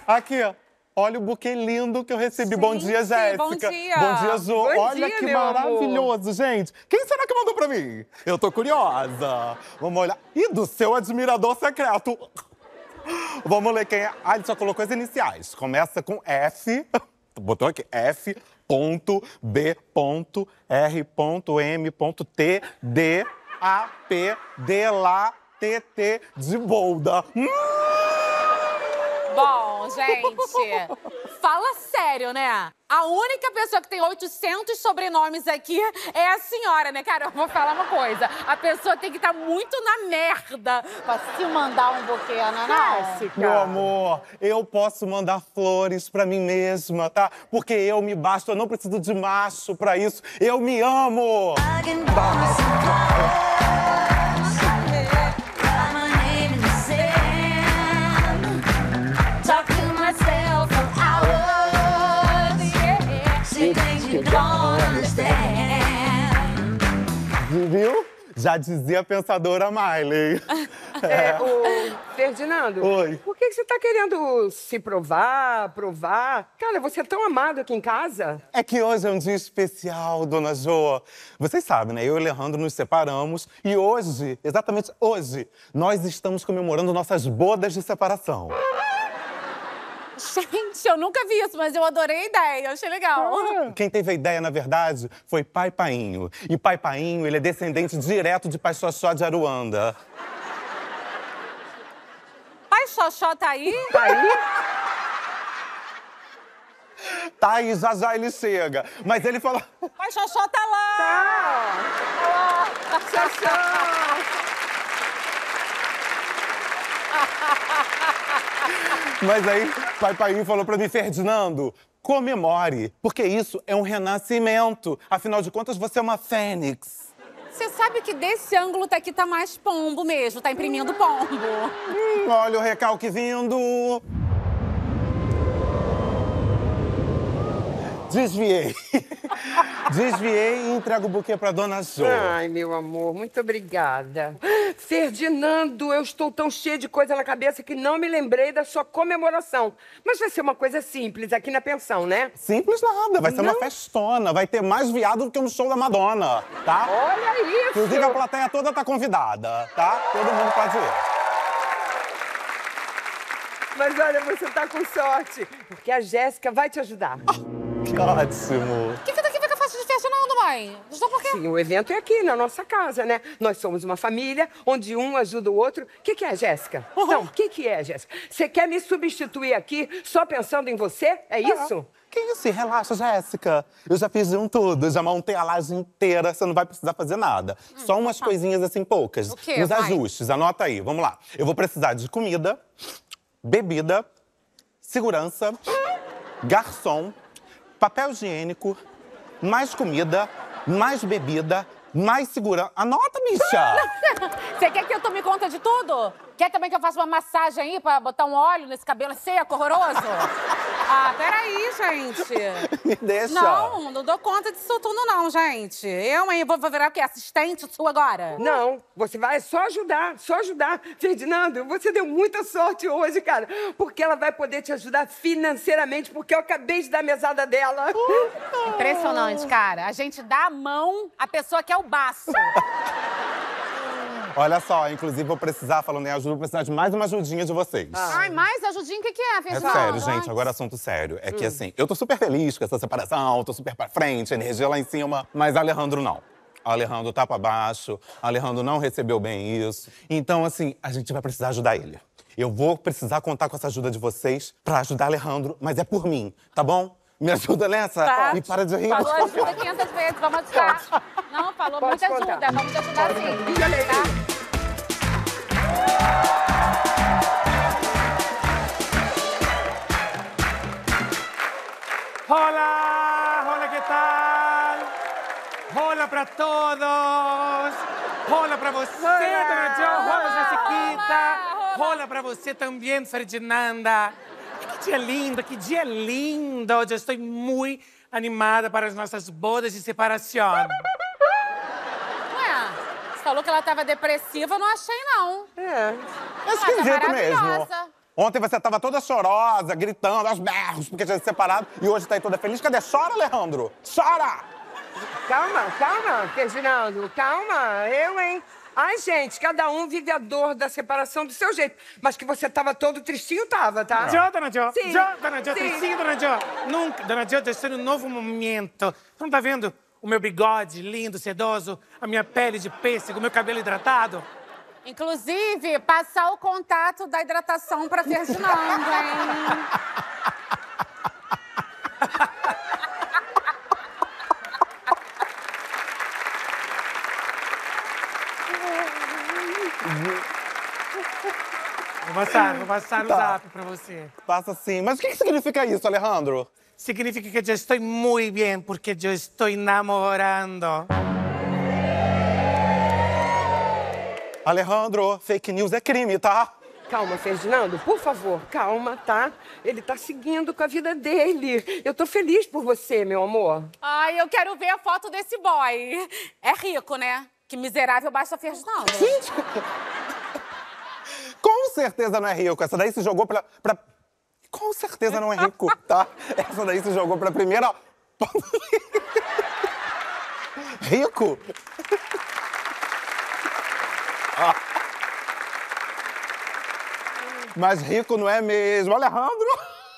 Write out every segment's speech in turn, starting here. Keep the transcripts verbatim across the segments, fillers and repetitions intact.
Aqui, ó. Olha o buquê lindo que eu recebi. Gente, bom dia, Jéssica. bom dia. Bom dia, Jô. Bom Olha dia, que meu maravilhoso, amor. gente. Quem será que mandou pra mim? Eu tô curiosa. Vamos olhar. Ih, do seu admirador secreto. Vamos ler quem é. Ah, ele só colocou as iniciais. Começa com F. Botou aqui. F. Ponto, B. Ponto, R. Ponto, M. Ponto, T. D. A. P. D. Lá. T. T. De bolda. Hum! Bom, gente, fala sério, né? A única pessoa que tem oitocentos sobrenomes aqui é a senhora, né? Cara, eu vou falar uma coisa. A pessoa tem que estar muito na merda pra se mandar um buquê, não, não? Meu amor, eu posso mandar flores pra mim mesma, tá? Porque eu me basto, eu não preciso de macho pra isso. Eu me amo! Viu? Já dizia a pensadora Miley. É, o Ferdinando, Oi. por que que você tá querendo se provar, provar? Cara, você é tão amado aqui em casa. É que hoje é um dia especial, dona Jô. Vocês sabem, né? Eu e o Alejandro nos separamos e hoje, exatamente hoje, nós estamos comemorando nossas bodas de separação. Gente, eu nunca vi isso, mas eu adorei a ideia, eu achei legal. Quem teve a ideia, na verdade, foi Pai Painho. E Pai Painho, ele é descendente direto de Pai Xoxó de Aruanda. Pai Xoxó tá aí? Tá aí? Tá aí, já já ele chega. Mas ele falou... Pai Xoxó tá lá! Tá! Tá lá! Xoxó! Mas aí, Pai Painho falou pra mim, Ferdinando, comemore, porque isso é um renascimento. Afinal de contas, você é uma fênix. Você sabe que desse ângulo tá aqui tá mais pombo mesmo, tá imprimindo pombo. Hum, olha o recalque vindo. Desviei. Desviei e entrego o buquê pra dona Jô. Ai, meu amor, muito obrigada. Ferdinando, eu estou tão cheia de coisa na cabeça que não me lembrei da sua comemoração. Mas vai ser uma coisa simples aqui na pensão, né? Simples nada, vai ser Não. uma festona. Vai ter mais viado do que um show da Madonna, tá? Olha isso! Inclusive, a plateia toda tá convidada, tá? Todo mundo pode ir. Mas olha, você tá com sorte, porque a Jéssica vai te ajudar. Que ótimo. O que que daqui fica fácil de Ferdinando, mãe? Não por quê? Sim, o evento é aqui, na nossa casa, né? Nós somos uma família, onde um ajuda o outro. O que que é, Jéssica? Então, o que que é, Jéssica? Você quer me substituir aqui só pensando em você? É isso? Que isso? Relaxa, Jéssica. Eu já fiz de um tudo, já montei a laje inteira, você não vai precisar fazer nada. Hum, Só umas tá. coisinhas assim, poucas. O quê, Nos vai? ajustes, anota aí, vamos lá. Eu vou precisar de comida, bebida, segurança, garçom, papel higiênico, mais comida, mais bebida, mais segurança. Anota, bicha! Você quer que eu tome conta de tudo? Quer também que eu faça uma massagem aí pra botar um óleo nesse cabelo seco, horroroso? Ah, peraí, gente. Me deixa. Não, não dou conta disso tudo não, gente. Eu, hein, vou virar o quê? Assistente sua agora? Não, você vai só ajudar, só ajudar. Ferdinando, você deu muita sorte hoje, cara, porque ela vai poder te ajudar financeiramente, porque eu acabei de dar a mesada dela. Impressionante, cara. A gente dá a mão à pessoa que é o baço. Olha só, inclusive vou precisar, falando em ajuda, vou precisar de mais uma ajudinha de vocês. Ai, mais ajudinha, o que que é, É Ferdinando? sério, gente, agora assunto sério. É que assim, eu tô super feliz com essa separação, tô super pra frente, energia lá em cima, mas Alejandro não. Alejandro tá pra baixo, Alejandro não recebeu bem isso. Então, assim, a gente vai precisar ajudar ele. Eu vou precisar contar com essa ajuda de vocês pra ajudar Alejandro, mas é por mim, tá bom? Me ajuda nessa? Tá. E para de rir. Falou ajuda quinhentas vezes, vamos ajudar. Não, falou Pode muita contar. ajuda, vamos te ajudar sim. Diga, Lele. Tá? Hola, hola, ¿qué tal? Hola para todos. Hola para você, dona Jo. Hola, Jessiquita. Hola. Hola para você também, Ferdinanda. Que dia lindo, que dia lindo. Eu estou muito animada para as nossas bodas de separação. Ué, você falou que ela tava depressiva, eu não achei, não. É. É Ela tá esquisito mesmo. maravilhosa. Ontem você tava toda chorosa, gritando aos berros, porque tinha se separado, e hoje tá aí toda feliz. Cadê? Chora, Alejandro! Chora! Calma, calma, Ferdinando, calma. Eu, hein? Ai, gente, cada um vive a dor da separação do seu jeito. Mas que você tava todo tristinho, tava, tá? Jo, dona Jo, Sim. Jo, dona Jo, Sim. tristinho, dona Jo. Nunca, dona Jo, eu estou em um novo momento. Você não tá vendo o meu bigode lindo, sedoso, a minha pele de pêssego, o meu cabelo hidratado? Inclusive, passar o contato da hidratação pra Ferdinando, hein? Vou passar, vou passar o Tá. zap pra você. Passa assim. Mas o que que significa isso, Alejandro? Significa que eu estou muito bem, porque eu estou namorando. Alejandro, fake news é crime, tá? Calma, Ferdinando, por favor, calma, tá? Ele tá seguindo com a vida dele. Eu tô feliz por você, meu amor. Ai, eu quero ver a foto desse boy. É rico, né? Que miserável basta Ferdinando. Gente! Com certeza não é rico. Essa daí se jogou pra... pra... Com certeza não é rico, tá? Essa daí se jogou pra primeira... Rico? Ah. Mas rico não é mesmo. Alejandro!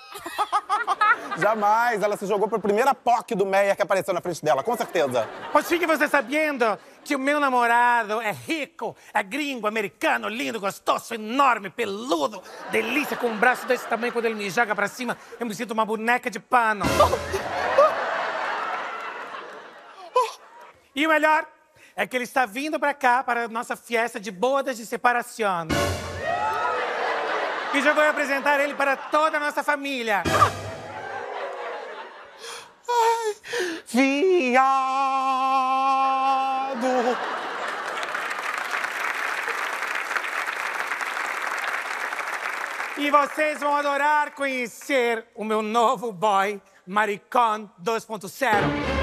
Jamais. Ela se jogou pra primeira P O C do Meyer que apareceu na frente dela, com certeza. Mas fique você sabendo que o meu namorado é rico, é gringo, americano, lindo, gostoso, enorme, peludo, delícia, com um braço desse tamanho. Quando ele me joga pra cima, eu me sinto uma boneca de pano. E o melhor é que ele está vindo pra cá para a nossa festa de bodas de separação. E já vou apresentar ele para toda a nossa família. Viado! E vocês vão adorar conhecer o meu novo boy, Maricón dois ponto zero.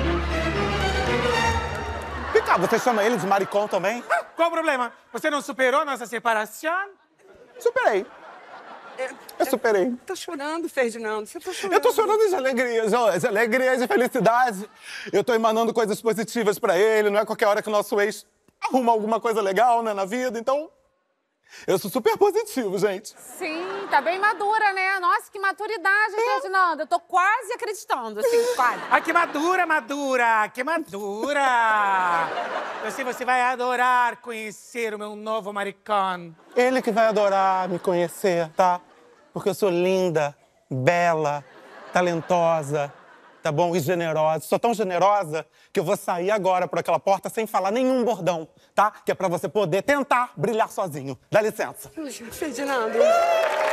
Pica, você chama ele de maricão também? Qual o problema? Você não superou nossa separação? Superei. Eu superei. Tá chorando, Ferdinando? Você tá chorando? Eu tô chorando de alegria, João, de alegria, de felicidade. Eu tô emanando coisas positivas pra ele, não é qualquer hora que o nosso ex arruma alguma coisa legal, né, na vida, então... Eu sou super positivo, gente. Sim, tá bem madura, né? Nossa, que maturidade, hein, Ferdinando? Eu tô quase acreditando, assim, quase. Ah, que madura, madura! Que madura! Eu sei, você vai adorar conhecer o meu novo Maricón. Ele que vai adorar me conhecer, tá? Porque eu sou linda, bela, talentosa, tá bom? E generosa. Sou tão generosa que eu vou sair agora por aquela porta sem falar nenhum bordão, tá? Que é pra você poder tentar brilhar sozinho. Dá licença. Ferdinando.